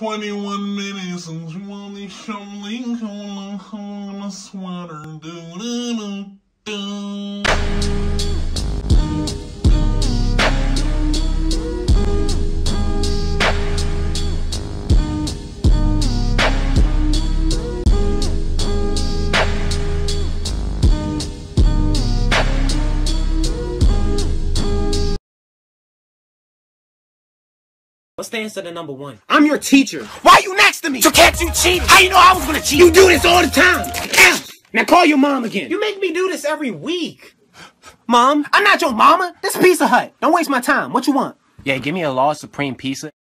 21 minutes and you only show me on a sweater. Do-do-do-do. What's the answer to number 1? I'm your teacher. Why you next to me? So can't you cheat? How you know I was gonna cheat? You do this all the time. F. Now call your mom again. You make me do this every week. Mom, I'm not your mama. This Pizza Hut. Don't waste my time. What you want? Yeah, give me a large supreme pizza.